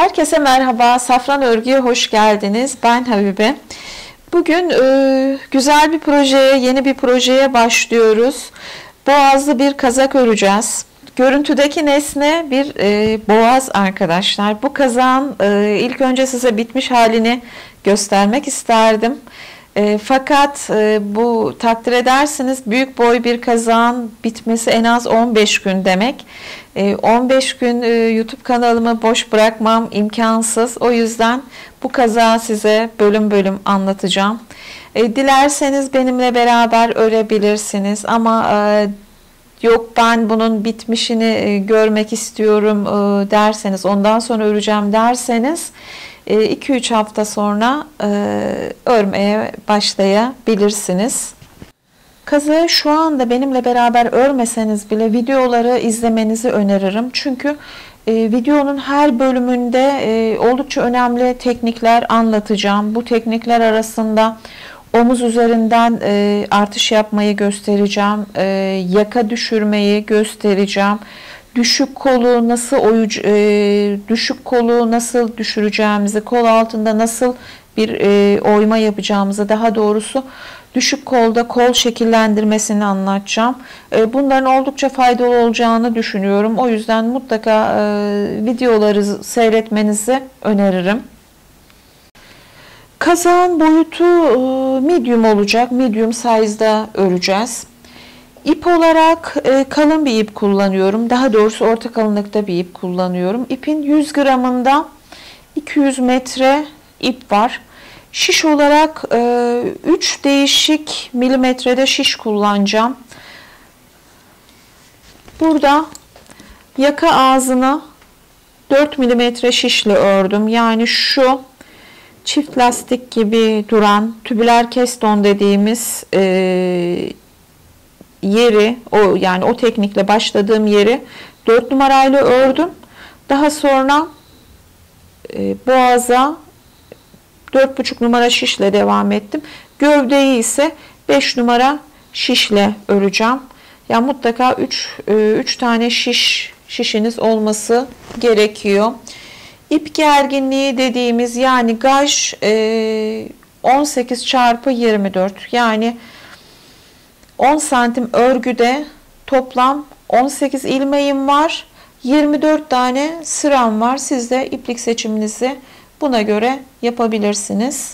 Herkese merhaba, Safran Örgü'ye hoş geldiniz. Ben Habibe. Bugün güzel bir projeye, yeni bir projeye başlıyoruz. Boğazlı bir kazak öreceğiz. Görüntüdeki nesne bir boğaz arkadaşlar. Bu kazağın ilk önce size bitmiş halini göstermek isterdim. Fakat bu takdir edersiniz büyük boy bir kazağın bitmesi en az 15 gün demek. 15 gün YouTube kanalımı boş bırakmam imkansız. O yüzden bu kazağı size bölüm bölüm anlatacağım. Dilerseniz benimle beraber örebilirsiniz ama yok ben bunun bitmişini görmek istiyorum derseniz, ondan sonra öreceğim derseniz 2-3 hafta sonra örmeye başlayabilirsiniz. Kazağı şu anda benimle beraber örmeseniz bile videoları izlemenizi öneririm. Çünkü videonun her bölümünde oldukça önemli teknikler anlatacağım. Bu teknikler arasında omuz üzerinden artış yapmayı göstereceğim. Yaka düşürmeyi göstereceğim. Düşük kolu nasıl düşüreceğimizi, kol altında nasıl bir oyma yapacağımızı, daha doğrusu düşük kolda kol şekillendirmesini anlatacağım. Bunların oldukça faydalı olacağını düşünüyorum. O yüzden mutlaka videoları seyretmenizi öneririm. Kazağın boyutu medium olacak. Medium size'da öreceğiz. İp olarak kalın bir ip kullanıyorum. Daha doğrusu orta kalınlıkta bir ip kullanıyorum. İpin 100 gramında 200 metre ip var. Şiş olarak 3 değişik milimetrede şiş kullanacağım. Burada yaka ağzını 4 milimetre şişle ördüm. Yani şu çift lastik gibi duran tübüler keston dediğimiz yeri, yani o teknikle başladığım yeri 4 numarayla ördüm. Daha sonra boğaza 4,5 numara şişle devam ettim. Gövdeyi ise 5 numara şişle öreceğim. Yani mutlaka 3 tane şişiniz olması gerekiyor. İp gerginliği dediğimiz, yani gaj 18 çarpı 24, yani 10 santim örgüde toplam 18 ilmeğim var. 24 tane sıram var. Siz de iplik seçiminizi buna göre yapabilirsiniz.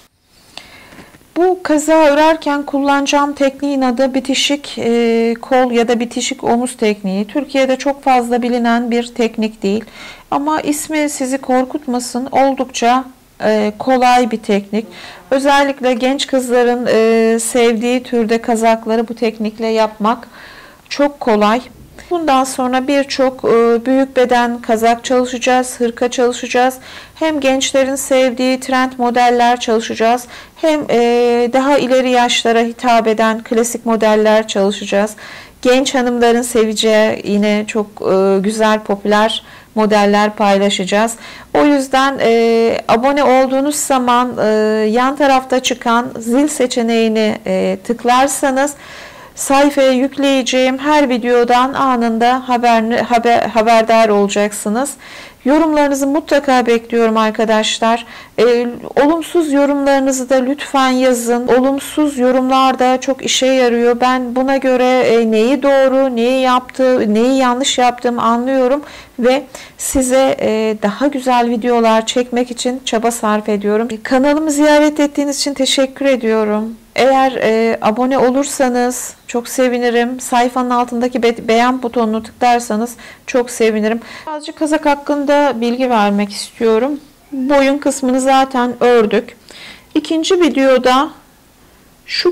Bu kazağı örerken kullanacağım tekniğin adı bitişik kol ya da bitişik omuz tekniği. Türkiye'de çok fazla bilinen bir teknik değil. Ama ismi sizi korkutmasın. Oldukça kolay bir teknik. Özellikle genç kızların sevdiği türde kazakları bu teknikle yapmak çok kolay. Bundan sonra birçok büyük beden kazak çalışacağız, hırka çalışacağız. Hem gençlerin sevdiği trend modeller çalışacağız, hem daha ileri yaşlara hitap eden klasik modeller çalışacağız. Genç hanımların seveceği yine çok güzel, popüler modeller paylaşacağız. O yüzden abone olduğunuz zaman yan tarafta çıkan zil seçeneğini tıklarsanız sayfaya yükleyeceğim her videodan anında haberdar olacaksınız. Yorumlarınızı mutlaka bekliyorum arkadaşlar. Olumsuz yorumlarınızı da lütfen yazın. Olumsuz yorumlar da çok işe yarıyor. Ben buna göre neyi doğru, neyi yanlış yaptığımı anlıyorum ve size daha güzel videolar çekmek için çaba sarf ediyorum. Kanalımı ziyaret ettiğiniz için teşekkür ediyorum. Eğer abone olursanız çok sevinirim. Sayfanın altındaki beğen butonunu tıklarsanız çok sevinirim. Birazcık kazak hakkında bilgi vermek istiyorum. Boyun kısmını zaten ördük. İkinci videoda şu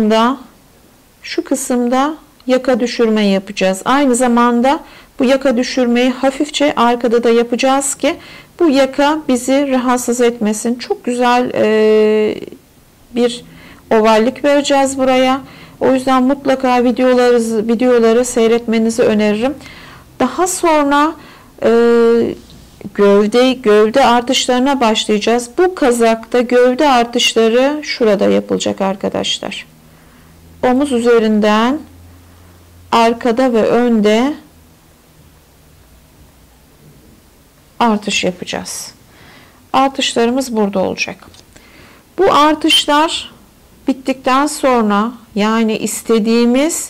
kısımda yaka düşürme yapacağız. Aynı zamanda bu yaka düşürmeyi hafifçe arkada da yapacağız ki bu yaka bizi rahatsız etmesin. Çok güzel bir ovallik vereceğiz buraya. O yüzden mutlaka videoları seyretmenizi öneririm. Daha sonra gövde artışlarına başlayacağız. Bu kazakta gövde artışları şurada yapılacak arkadaşlar. Omuz üzerinden arkada ve önde artış yapacağız. Artışlarımız burada olacak. Bu artışlar bittikten sonra, yani istediğimiz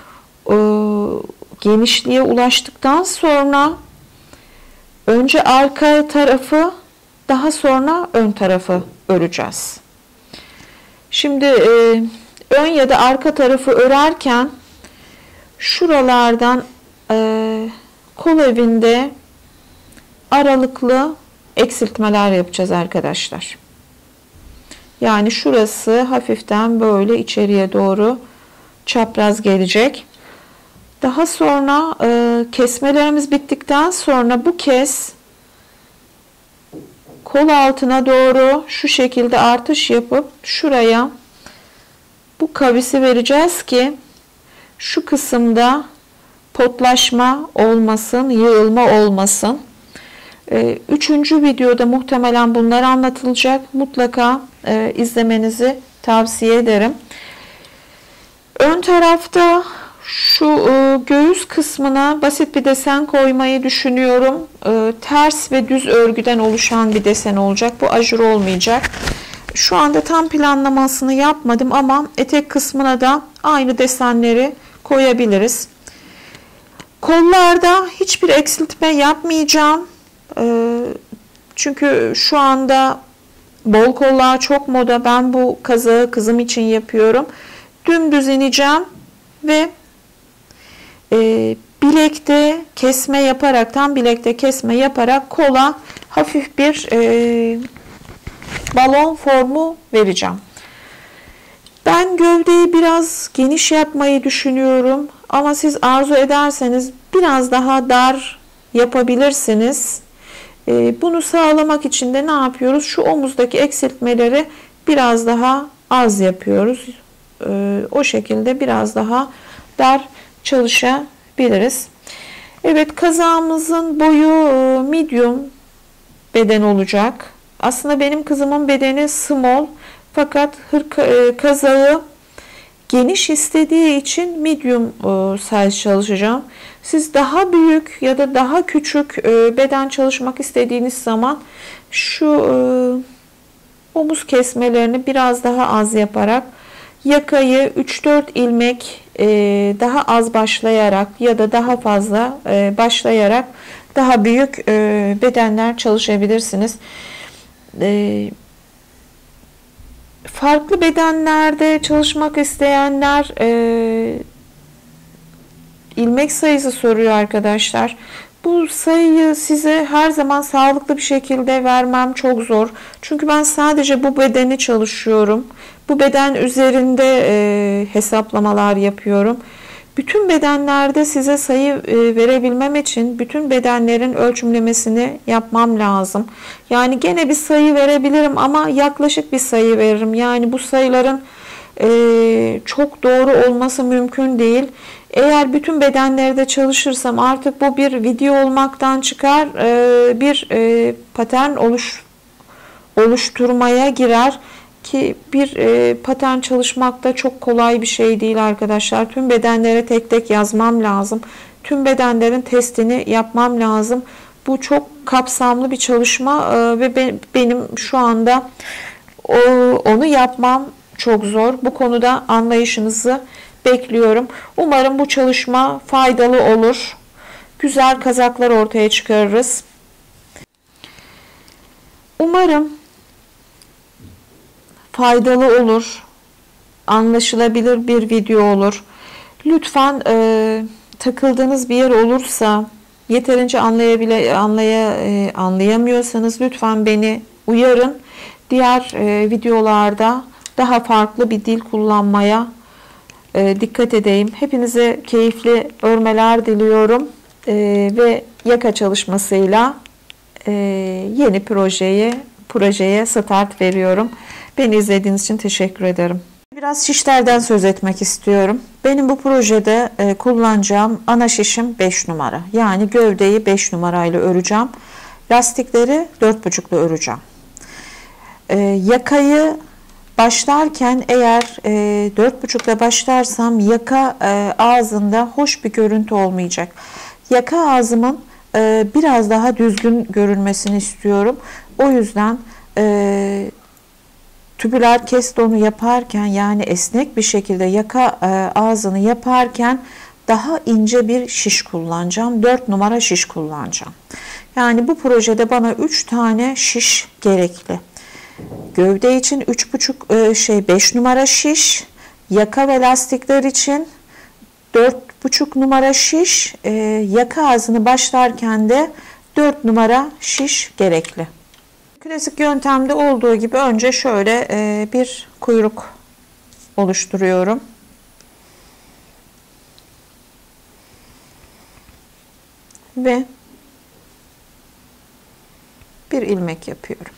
genişliğe ulaştıktan sonra önce arka tarafı, daha sonra ön tarafı öreceğiz. Şimdi ön ya da arka tarafı örerken şuralardan kol evinde aralıklı eksiltmeler yapacağız arkadaşlar. Yani şurası hafiften böyle içeriye doğru çapraz gelecek. Daha sonra kesmelerimiz bittikten sonra bu kez kol altına doğru şu şekilde artış yapıp şuraya bu kavisi vereceğiz ki şu kısımda potlaşma olmasın, yığılma olmasın. Üçüncü videoda muhtemelen bunlar anlatılacak. Mutlaka izlemenizi tavsiye ederim. Ön tarafta şu göğüs kısmına basit bir desen koymayı düşünüyorum. Ters ve düz örgüden oluşan bir desen olacak. Bu ajur olmayacak. Şu anda tam planlamasını yapmadım ama etek kısmına da aynı desenleri koyabiliriz. Kollarda hiçbir eksiltme yapmayacağım. Çünkü şu anda bol kollar çok moda. Ben bu kazağı kızım için yapıyorum. Dümdüz ineceğim ve bilekte kesme yaparak, tam bilekte kesme yaparak kola hafif bir balon formu vereceğim. Ben gövdeyi biraz geniş yapmayı düşünüyorum ama siz arzu ederseniz biraz daha dar yapabilirsiniz. Bunu sağlamak için de ne yapıyoruz? Şu omuzdaki eksiltmeleri biraz daha az yapıyoruz. O şekilde biraz daha dar çalışabiliriz. Evet, kazağımızın boyu medium beden olacak. Aslında benim kızımın bedeni small, fakat kazağı geniş istediği için medium size çalışacağım. Siz daha büyük ya da daha küçük beden çalışmak istediğiniz zaman şu omuz kesmelerini biraz daha az yaparak, yakayı 3-4 ilmek daha az başlayarak ya da daha fazla başlayarak daha büyük bedenler çalışabilirsiniz. Farklı bedenlerde çalışmak isteyenler ilmek sayısı soruyor arkadaşlar. Bu sayıyı size her zaman sağlıklı bir şekilde vermem çok zor. Çünkü ben sadece bu bedeni çalışıyorum. Bu beden üzerinde hesaplamalar yapıyorum. Bütün bedenlerde size sayı verebilmem için bütün bedenlerin ölçümlemesini yapmam lazım. Yani gene bir sayı verebilirim ama yaklaşık bir sayı veririm. Yani bu sayıların çok doğru olması mümkün değil. Eğer bütün bedenlerde çalışırsam artık bu bir video olmaktan çıkar, bir patern oluşturmaya girer ki bir patern çalışmak da çok kolay bir şey değil arkadaşlar. Tüm bedenlere tek tek yazmam lazım. Tüm bedenlerin testini yapmam lazım. Bu çok kapsamlı bir çalışma ve benim şu anda onu yapmam çok zor. Bu konuda anlayışınızı bekliyorum. Umarım bu çalışma faydalı olur. Güzel kazaklar ortaya çıkarırız. Umarım faydalı olur. Anlaşılabilir bir video olur. Lütfen takıldığınız bir yer olursa, yeterince anlayamıyorsanız lütfen beni uyarın. Diğer videolarda daha farklı bir dil kullanmaya dikkat edeyim. Hepinize keyifli örmeler diliyorum ve yaka çalışmasıyla yeni projeye start veriyorum. Beni izlediğiniz için teşekkür ederim. Biraz şişlerden söz etmek istiyorum. Benim bu projede kullanacağım ana şişim 5 numara. Yani gövdeyi 5 numarayla öreceğim. Lastikleri 4,5'la öreceğim. Yakayı başlarken eğer 4,5'la başlarsam yaka ağzında hoş bir görüntü olmayacak. Yaka ağzımın biraz daha düzgün görünmesini istiyorum. O yüzden tübüler kestonu yaparken, yani esnek bir şekilde yaka ağzını yaparken daha ince bir şiş kullanacağım. 4 numara şiş kullanacağım. Yani bu projede bana 3 tane şiş gerekli. Gövde için 5 numara şiş, yaka ve lastikler için 4,5 numara şiş, yaka ağzını başlarken de 4 numara şiş gerekli. Klasik yöntemde olduğu gibi önce şöyle bir kuyruk oluşturuyorum. Ve bir ilmek yapıyorum.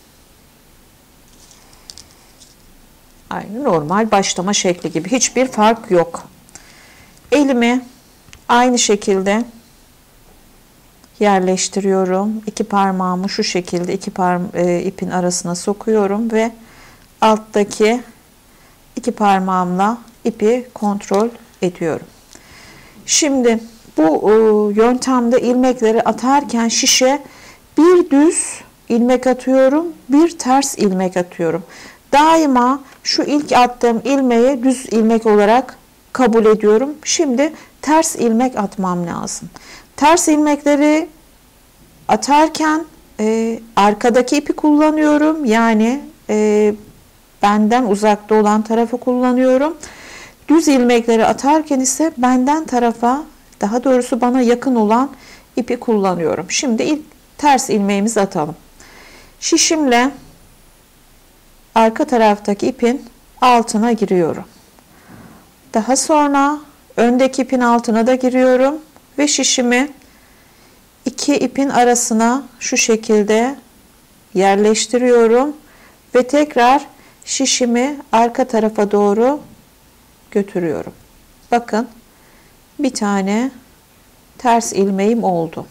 Aynı normal başlama şekli gibi. Hiçbir fark yok. Elimi aynı şekilde yerleştiriyorum. İki parmağımı şu şekilde ipin arasına sokuyorum ve alttaki iki parmağımla ipi kontrol ediyorum. Şimdi bu yöntemde ilmekleri atarken şişe bir düz ilmek atıyorum, bir ters ilmek atıyorum. Daima şu ilk attığım ilmeği düz ilmek olarak kabul ediyorum. Şimdi ters ilmek atmam lazım. Ters ilmekleri atarken arkadaki ipi kullanıyorum. Yani benden uzakta olan tarafı kullanıyorum. Düz ilmekleri atarken ise benden tarafa, daha doğrusu bana yakın olan ipi kullanıyorum. Şimdi ilk ters ilmeğimizi atalım. Şişimle arka taraftaki ipin altına giriyorum. Daha sonra öndeki ipin altına da giriyorum ve şişimi iki ipin arasına şu şekilde yerleştiriyorum ve tekrar şişimi arka tarafa doğru götürüyorum. Bakın, bir tane ters ilmeğim oldu.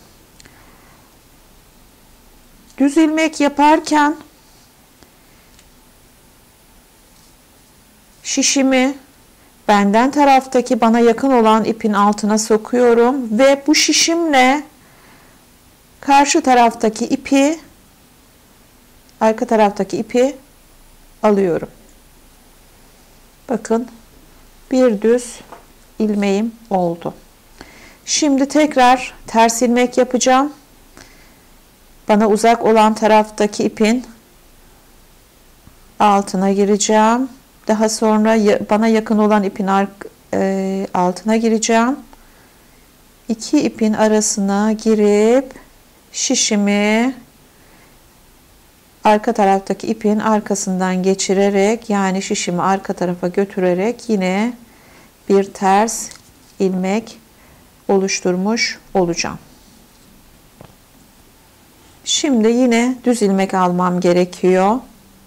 Düz ilmek yaparken şişimi benden taraftaki, bana yakın olan ipin altına sokuyorum ve bu şişimle karşı taraftaki ipi, arka taraftaki ipi alıyorum. Bakın, bir düz ilmeğim oldu. Şimdi tekrar ters ilmek yapacağım. Bana uzak olan taraftaki ipin altına gireceğim. Daha sonra bana yakın olan ipin altına gireceğim. İki ipin arasına girip şişimi arka taraftaki ipin arkasından geçirerek, yani şişimi arka tarafa götürerek yine bir ters ilmek oluşturmuş olacağım. Şimdi yine düz ilmek almam gerekiyor.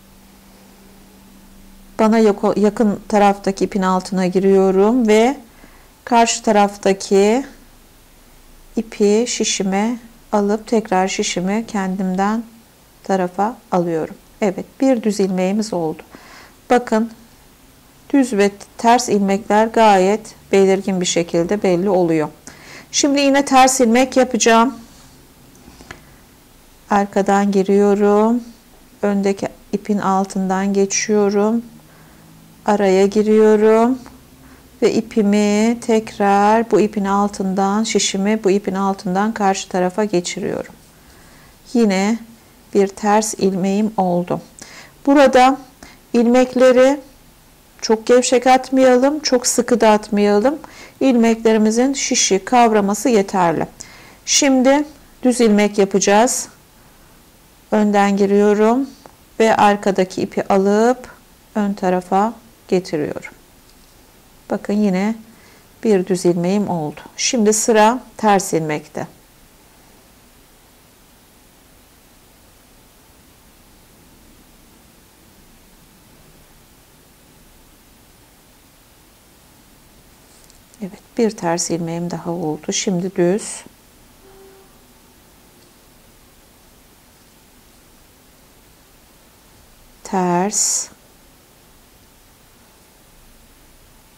Bana yakın taraftaki ipin altına giriyorum ve karşı taraftaki ipi şişime alıp tekrar şişimi kendimden tarafa alıyorum. Evet, bir düz ilmeğimiz oldu. Bakın, düz ve ters ilmekler gayet belirgin bir şekilde belli oluyor. Şimdi yine ters ilmek yapacağım. Arkadan giriyorum. Öndeki ipin altından geçiyorum. Araya giriyorum. Ve ipimi tekrar bu ipin altından, şişimi bu ipin altından karşı tarafa geçiriyorum. Yine bir ters ilmeğim oldu. Burada ilmekleri çok gevşek atmayalım, çok sıkı da atmayalım. İlmeklerimizin şişi kavraması yeterli. Şimdi düz ilmek yapacağız. Önden giriyorum ve arkadaki ipi alıp ön tarafa getiriyorum. Bakın, yine bir düz ilmeğim oldu. Şimdi sıra ters ilmekte. Evet, bir ters ilmeğim daha oldu. Şimdi düz. Ters.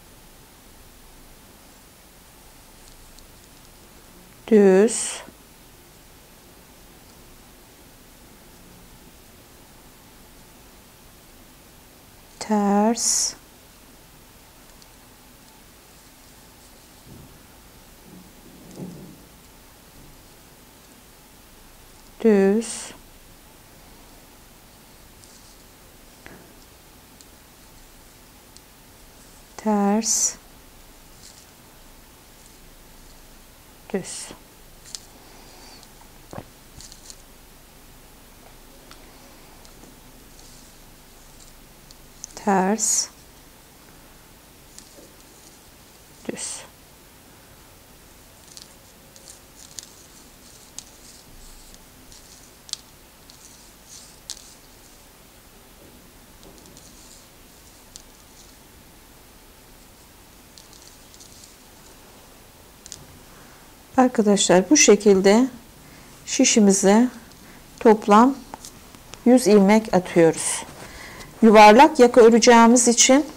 Düz. ters, düz, ters, düz. Ters, düz. Arkadaşlar bu şekilde şişimize toplam 100 ilmek atıyoruz. Yuvarlak yaka öreceğimiz için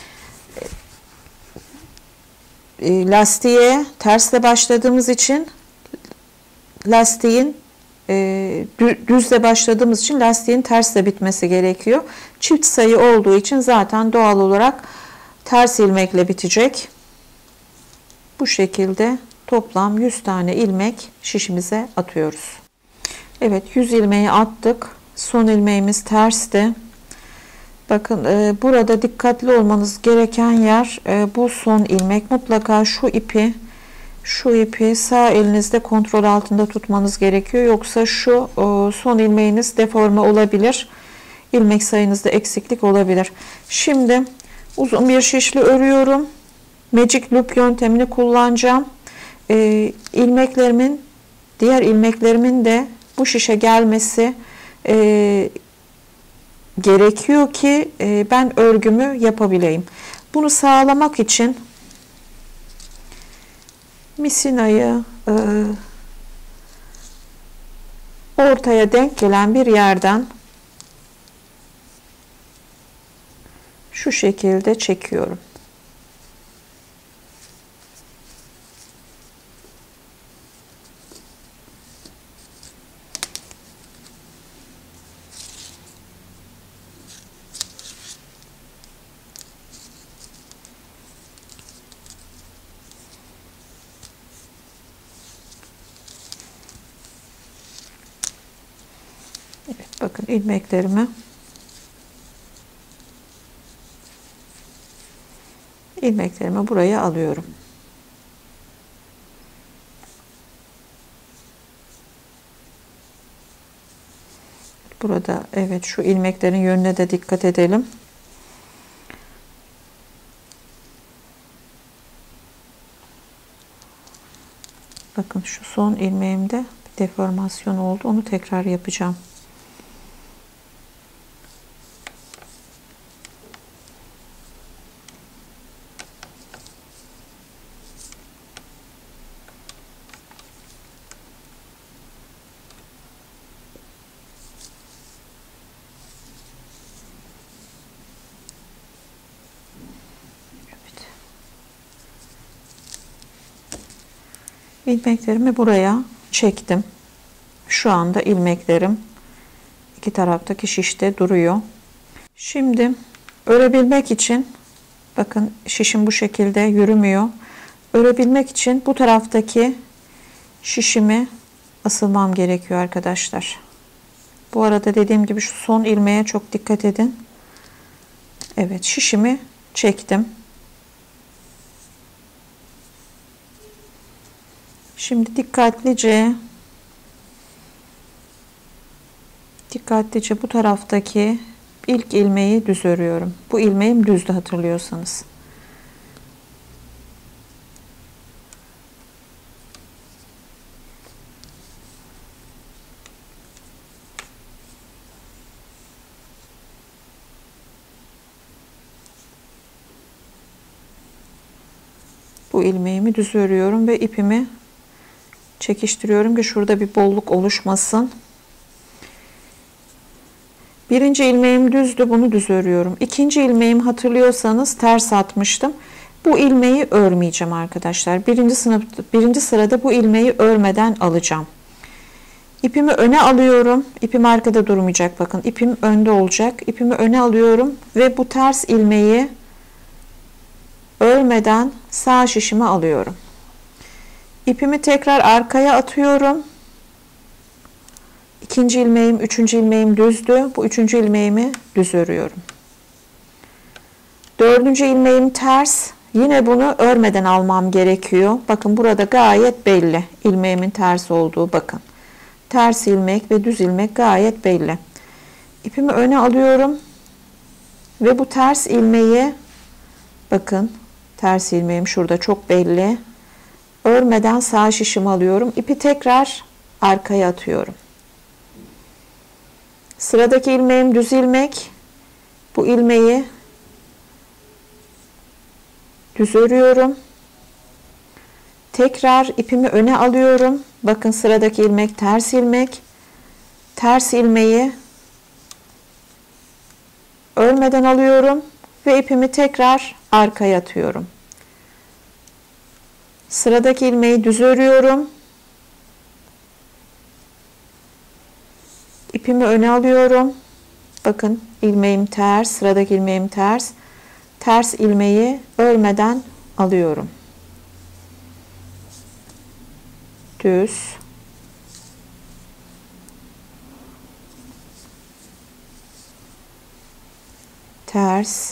lastiğe tersle başladığımız için lastiğin düzle başladığımız için lastiğin tersle bitmesi gerekiyor. Çift sayı olduğu için zaten doğal olarak ters ilmekle bitecek. Bu şekilde toplam 100 tane ilmek şişimize atıyoruz. Evet, 100 ilmeği attık. Son ilmeğimiz tersti. Bakın burada dikkatli olmanız gereken yer bu son ilmek. Mutlaka şu ipi sağ elinizde kontrol altında tutmanız gerekiyor. Yoksa şu son ilmeğiniz deforme olabilir. İlmek sayınızda eksiklik olabilir. Şimdi uzun bir şişli örüyorum. Magic Loop yöntemini kullanacağım. Diğer ilmeklerimin de bu şişe gelmesi gerekiyor ki ben örgümü yapabileyim. Bunu sağlamak için misinayı ortaya denk gelen bir yerden şu şekilde çekiyorum. Evet, bakın ilmeklerimi buraya alıyorum. Burada evet, şu ilmeklerin yönüne de dikkat edelim. Bakın şu son ilmeğimde bir deformasyon oldu. Onu tekrar yapacağım. İlmeklerimi buraya çektim. Şu anda ilmeklerim iki taraftaki şişte duruyor. Şimdi örebilmek için, bakın şişim bu şekilde yürümüyor. Örebilmek için bu taraftaki şişimi asılmam gerekiyor arkadaşlar. Bu arada dediğim gibi şu son ilmeğe çok dikkat edin. Evet, şişimi çektim. Şimdi dikkatlice bu taraftaki ilk ilmeği düz örüyorum. Bu ilmeğim düzdü, hatırlıyorsanız. Bu ilmeğimi düz örüyorum ve ipimi çekiştiriyorum ki şurada bir bolluk oluşmasın. Birinci ilmeğim düzdü, bunu düz örüyorum. İkinci ilmeğim, hatırlıyorsanız ters atmıştım. Bu ilmeği örmeyeceğim arkadaşlar. Birinci sırada bu ilmeği örmeden alacağım. İpimi öne alıyorum. İpim arkada durmayacak bakın. İpim önde olacak. İpimi öne alıyorum ve bu ters ilmeği örmeden sağ şişime alıyorum. İpimi tekrar arkaya atıyorum. İkinci ilmeğim, üçüncü ilmeğim düzdü. Bu üçüncü ilmeğimi düz örüyorum. Dördüncü ilmeğim ters. Yine bunu örmeden almam gerekiyor. Bakın burada gayet belli. İlmeğimin ters olduğu bakın. Ters ilmek ve düz ilmek gayet belli. İpimi öne alıyorum. Ve bu ters ilmeği bakın ters ilmeğim şurada çok belli. Örmeden sağ şişimi alıyorum. İpi tekrar arkaya atıyorum. Sıradaki ilmeğim düz ilmek. Bu ilmeği düz örüyorum. Tekrar ipimi öne alıyorum. Bakın sıradaki ilmek ters ilmek. Ters ilmeği örmeden alıyorum ve ipimi tekrar arkaya atıyorum. Sıradaki ilmeği düz örüyorum. İpimi öne alıyorum. Bakın ilmeğim ters, sıradaki ilmeğim ters. Ters ilmeği örmeden alıyorum. Düz. Ters.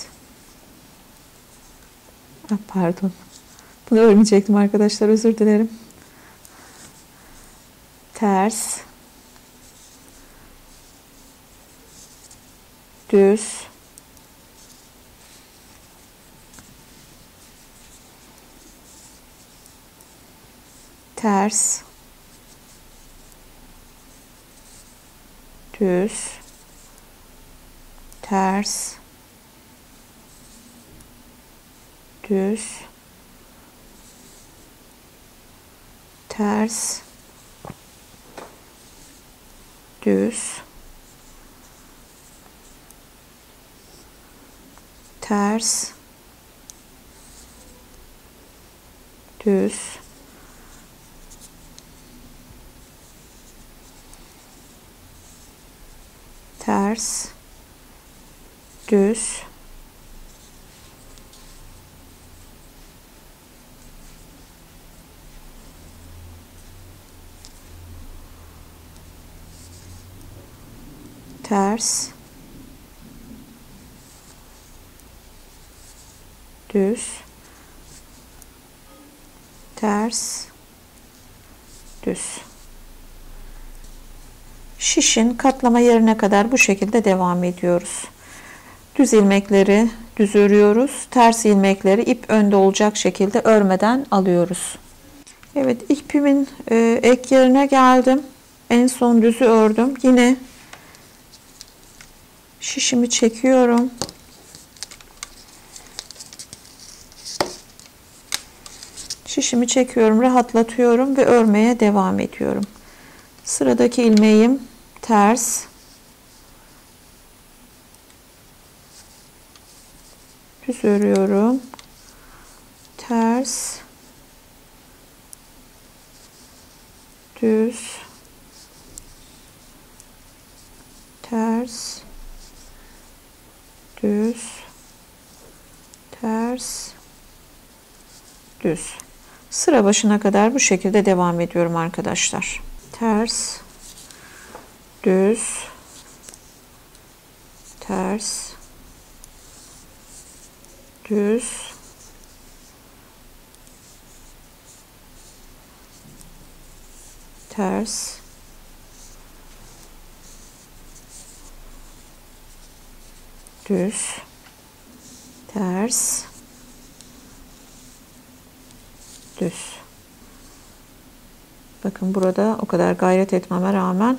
Pardon. Bunu örmeyecektim arkadaşlar, özür dilerim. Ters. Düz. Ters. Düz. Ters. Düz. Ters. Düz. Ters. Düz. Ters. Düz. Ters. Düz. Ters. Düz. Şişin katlama yerine kadar bu şekilde devam ediyoruz. Düz ilmekleri düz örüyoruz. Ters ilmekleri ip önde olacak şekilde örmeden alıyoruz. Evet, ipimin ek yerine geldim. En son düzü ördüm. Yine şişimi çekiyorum. Şişimi çekiyorum, rahatlatıyorum ve örmeye devam ediyorum. Sıradaki ilmeğim ters. Düz örüyorum. Ters. Düz. Ters. Düz. Ters. Düz. Sıra başına kadar bu şekilde devam ediyorum arkadaşlar. Ters. Düz. Ters. Düz. Ters. Düz. Ters. Düz. Bakın burada o kadar gayret etmeme rağmen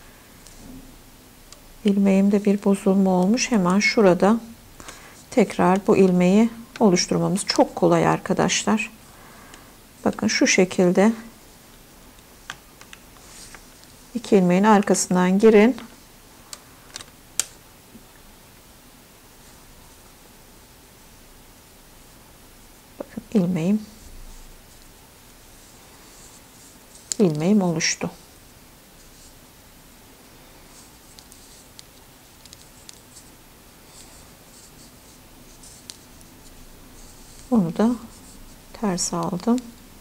ilmeğimde bir bozulma olmuş. Hemen şurada tekrar bu ilmeği oluşturmamız çok kolay arkadaşlar. Bakın şu şekilde iki ilmeğin arkasından girin. Bakın ilmeğim oluştu. Onu da ters aldım.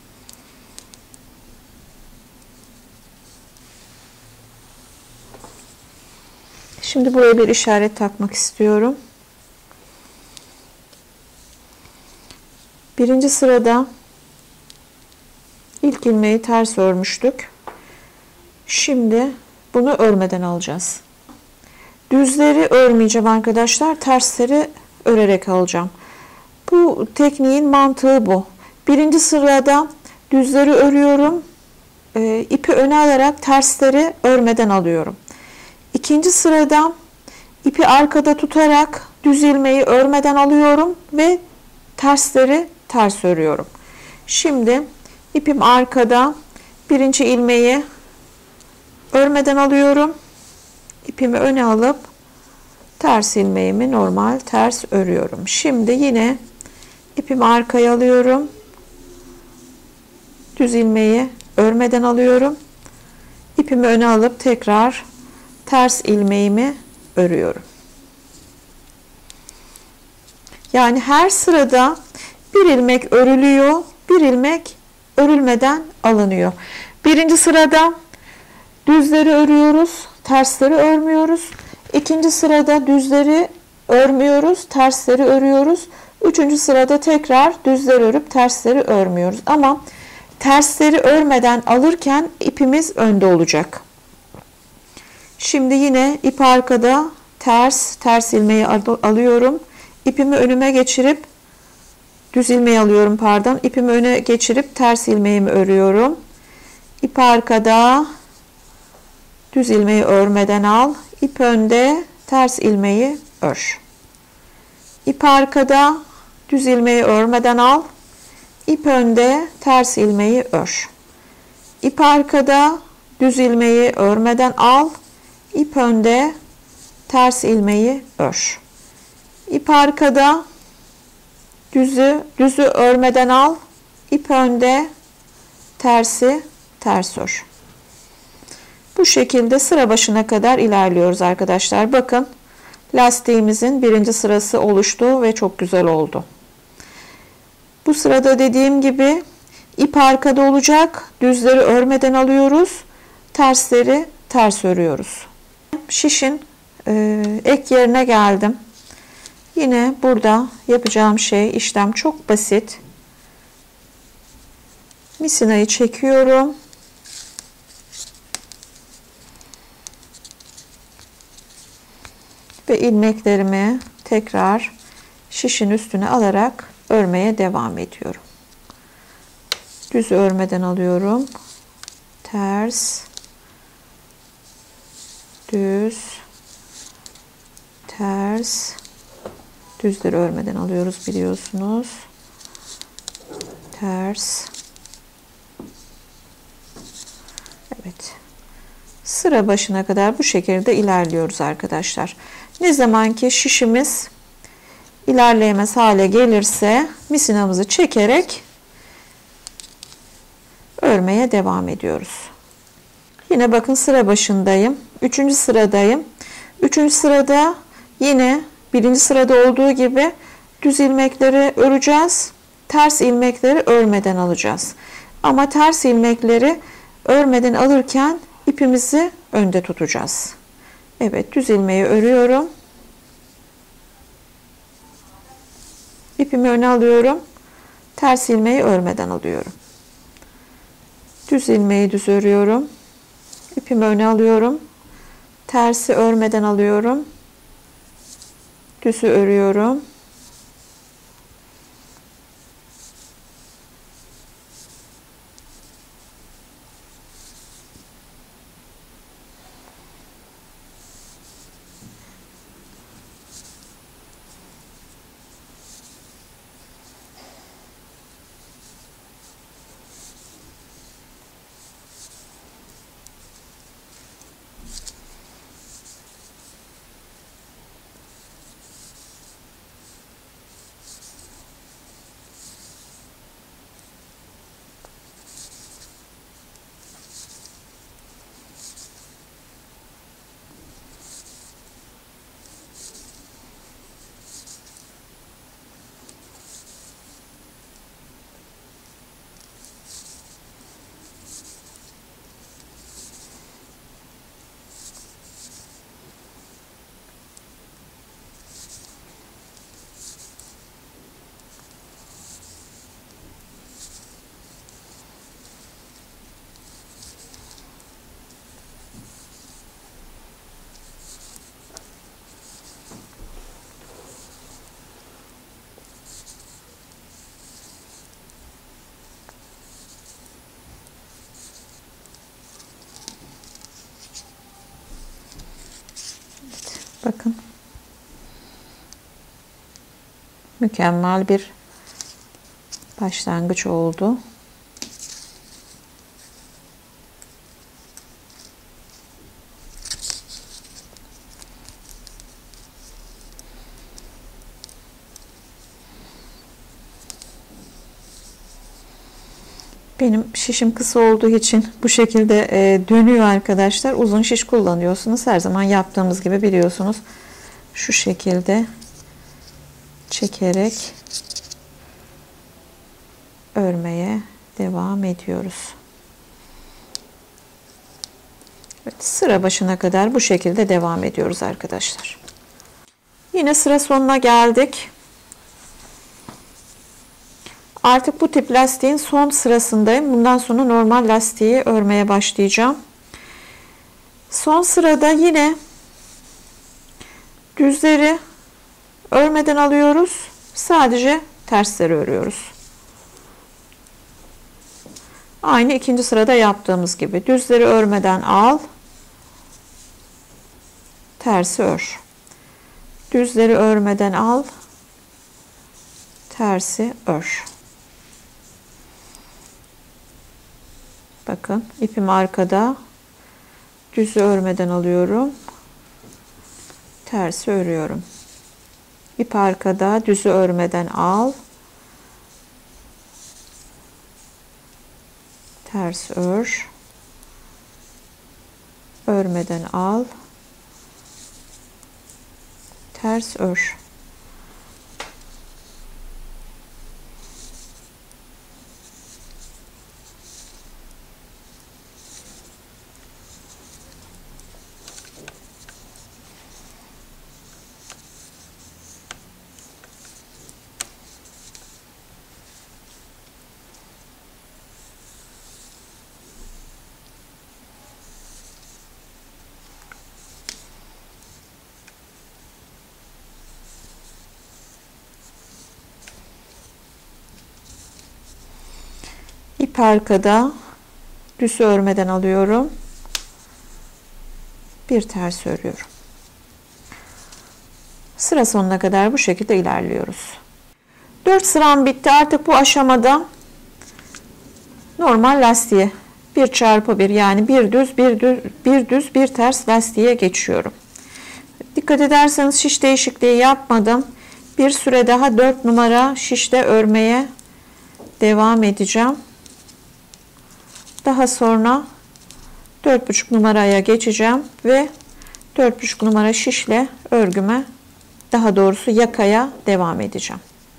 Şimdi buraya bir işaret takmak istiyorum. Birinci sırada ilk ilmeği ters örmüştük. Şimdi bunu örmeden alacağız. Düzleri örmeyeceğim arkadaşlar. Tersleri örerek alacağım. Bu tekniğin mantığı bu. Birinci sırada düzleri örüyorum. İpi öne alarak tersleri örmeden alıyorum. İkinci sırada ipi arkada tutarak düz ilmeği örmeden alıyorum ve tersleri ters örüyorum. Şimdi ipim arkada, birinci ilmeği örmeden alıyorum. İpimi öne alıp ters ilmeğimi normal ters örüyorum. Şimdi yine ipimi arkaya alıyorum. Düz ilmeği örmeden alıyorum. İpimi öne alıp tekrar ters ilmeğimi örüyorum. Yani her sırada bir ilmek örülüyor, bir ilmek örülmeden alınıyor. Birinci sırada düzleri örüyoruz, tersleri örmüyoruz. İkinci sırada düzleri örmüyoruz, tersleri örüyoruz. Üçüncü sırada tekrar düzleri örüp tersleri örmüyoruz. Ama tersleri örmeden alırken ipimiz önde olacak. Şimdi yine ip arkada, ters ilmeği alıyorum. İpimi önüme geçirip düz ilmeği alıyorum, pardon. İpimi öne geçirip ters ilmeğimi örüyorum. İp arkada, düz ilmeği örmeden al. İp önde, ters ilmeği ör. İp arkada, düz ilmeği örmeden al. İp önde, ters ilmeği ör. İp arkada, düz ilmeği örmeden al. İp önde, ters ilmeği ör. İp arkada, düzü örmeden al. İp önde, tersi ters ör. Bu şekilde sıra başına kadar ilerliyoruz arkadaşlar. Bakın, lastiğimizin birinci sırası oluştu ve çok güzel oldu. Bu sırada dediğim gibi ip arkada olacak. Düzleri örmeden alıyoruz. Tersleri ters örüyoruz. Şişin ek yerine geldim. Yine burada yapacağım işlem çok basit. Misinayı çekiyorum. Ve ilmeklerimi tekrar şişin üstüne alarak örmeye devam ediyorum. Düz örmeden alıyorum. Ters, düz, ters, düzleri örmeden alıyoruz biliyorsunuz. Ters. Evet. Sıra başına kadar bu şekilde ilerliyoruz arkadaşlar. Ne zaman ki şişimiz ilerleyemez hale gelirse misinamızı çekerek örmeye devam ediyoruz. Yine bakın sıra başındayım. Üçüncü sıradayım. Üçüncü sırada yine birinci sırada olduğu gibi düz ilmekleri öreceğiz. Ters ilmekleri örmeden alacağız. Ama ters ilmekleri örmeden alırken ipimizi önde tutacağız. Evet, düz ilmeği örüyorum. İpimi öne alıyorum. Ters ilmeği örmeden alıyorum. Düz ilmeği düz örüyorum. İpimi öne alıyorum. Tersi örmeden alıyorum. Düzü örüyorum. Bakın. Mükemmel bir başlangıç oldu. Benim şişim kısa olduğu için bu şekilde dönüyor arkadaşlar. Uzun şiş kullanıyorsunuz. Her zaman yaptığımız gibi biliyorsunuz. Şu şekilde çekerek örmeye devam ediyoruz. Evet, sıra başına kadar bu şekilde devam ediyoruz arkadaşlar. Yine sıra sonuna geldik. Artık bu tip lastiğin son sırasındayım. Bundan sonra normal lastiği örmeye başlayacağım. Son sırada yine düzleri örmeden alıyoruz. Sadece tersleri örüyoruz. Aynı ikinci sırada yaptığımız gibi. Düzleri örmeden al. Tersi ör. Düzleri örmeden al. Tersi ör. Bakın ipim arkada. Düzü örmeden alıyorum. Tersi örüyorum. İp arkada, düzü örmeden al. Ters ör. Örmeden al. Ters ör. İp arkada, düzü örmeden alıyorum. Bir ters örüyorum. Sıra sonuna kadar bu şekilde ilerliyoruz. 4 sıram bitti. Artık bu aşamada normal lastiğe 1x1 yani bir düz bir ters lastiğe geçiyorum. Dikkat ederseniz şiş değişikliği yapmadım. Bir süre daha 4 numara şişle örmeye devam edeceğim. Daha sonra 4,5 numaraya geçeceğim ve 4,5 numara şişle örgüme, daha doğrusu yakaya devam edeceğim.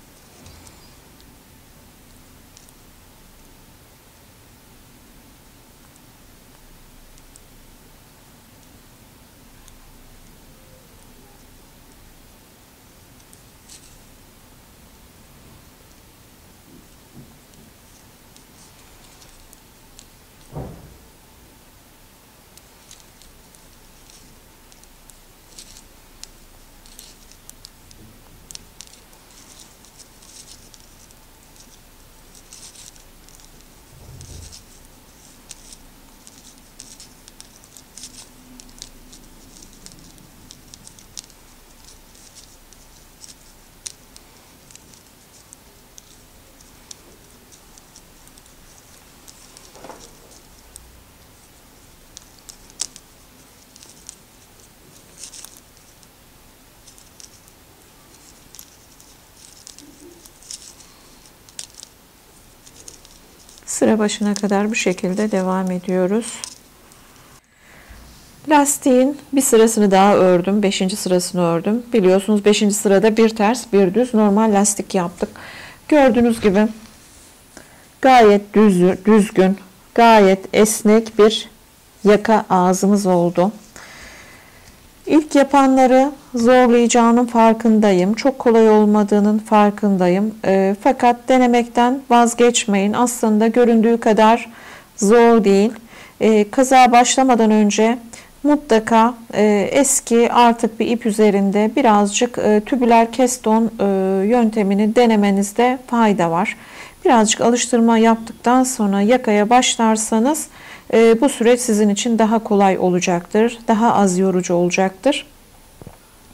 Sıra başına kadar bu şekilde devam ediyoruz. Lastiğin bir sırasını daha ördüm. 5. sırasını ördüm. Biliyorsunuz 5. sırada bir ters bir düz normal lastik yaptık. Gördüğünüz gibi gayet düzgün, gayet esnek bir yaka ağzımız oldu. İlk yapanları zorlayacağının farkındayım. Çok kolay olmadığının farkındayım. Fakat denemekten vazgeçmeyin. Aslında göründüğü kadar zor değil. Kaza başlamadan önce mutlaka eski artık bir ip üzerinde birazcık tübüler keston yöntemini denemenizde fayda var. Birazcık alıştırma yaptıktan sonra yakaya başlarsanız bu süreç sizin için daha kolay olacaktır. Daha az yorucu olacaktır.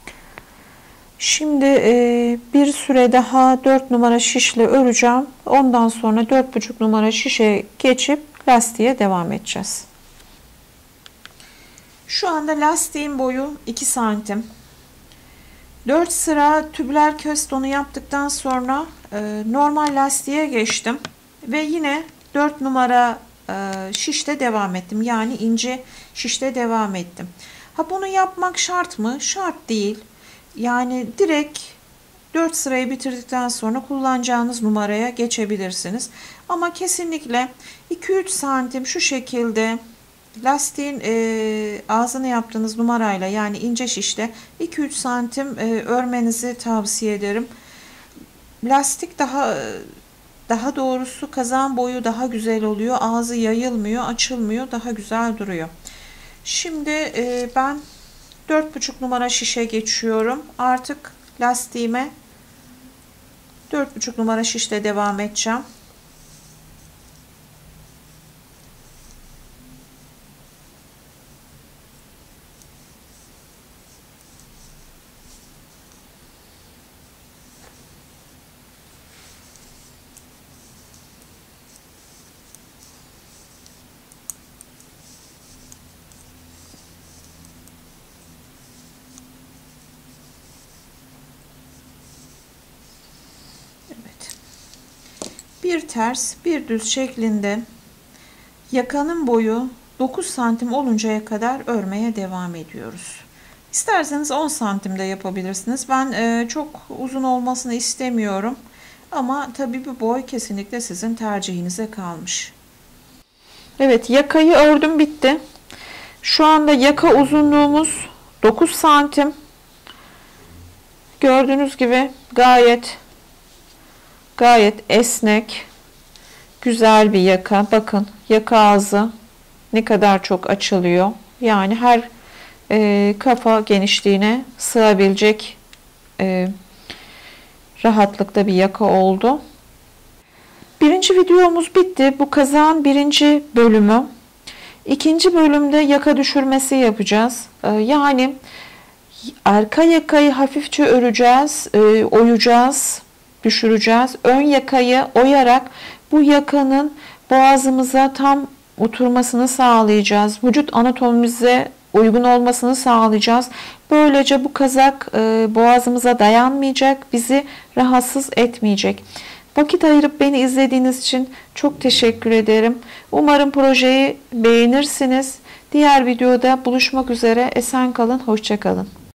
Şimdi bir süre daha 4 numara şişle öreceğim. Ondan sonra 4,5 numara şişe geçip lastiğe devam edeceğiz. Şu anda lastiğin boyu 2 santim. 4 sıra tübüler köstonu yaptıktan sonra normal lastiğe geçtim. Ve yine 4 numara şişte devam ettim. Yani ince şişte devam ettim. Ha, bunu yapmak şart mı? Şart değil. Yani direkt 4 sırayı bitirdikten sonra kullanacağınız numaraya geçebilirsiniz. Ama kesinlikle 2-3 santim şu şekilde lastiğin ağzını yaptığınız numarayla, yani ince şişte 2-3 santim örmenizi tavsiye ederim. Lastik daha doğrusu kazağın boyu daha güzel oluyor. Ağzı yayılmıyor, açılmıyor, daha güzel duruyor. Şimdi ben 4,5 numara şişe geçiyorum. Artık lastiğime 4,5 numara şişle devam edeceğim. Bir ters bir düz şeklinde yakanın boyu 9 santim oluncaya kadar örmeye devam ediyoruz. İsterseniz 10 santimde yapabilirsiniz. Ben çok uzun olmasını istemiyorum. Ama tabii bu boy kesinlikle sizin tercihinize kalmış. Evet, yakayı ördüm, bitti. Şu anda yaka uzunluğumuz 9 santim. Gördüğünüz gibi gayet esnek, güzel bir yaka. Bakın, yaka ağzı ne kadar çok açılıyor. Yani her kafa genişliğine sığabilecek rahatlıkta bir yaka oldu. Birinci videomuz bitti. Bu kazağın birinci bölümü. İkinci bölümde yaka düşürmesi yapacağız. Yani arka yakayı hafifçe öreceğiz, oyacağız, düşüreceğiz. Ön yakayı oyarak bu yakanın boğazımıza tam oturmasını sağlayacağız. Vücut anatomimize uygun olmasını sağlayacağız. Böylece bu kazak boğazımıza dayanmayacak, bizi rahatsız etmeyecek. Vakit ayırıp beni izlediğiniz için çok teşekkür ederim. Umarım projeyi beğenirsiniz. Diğer videoda buluşmak üzere. Esen kalın, hoşça kalın.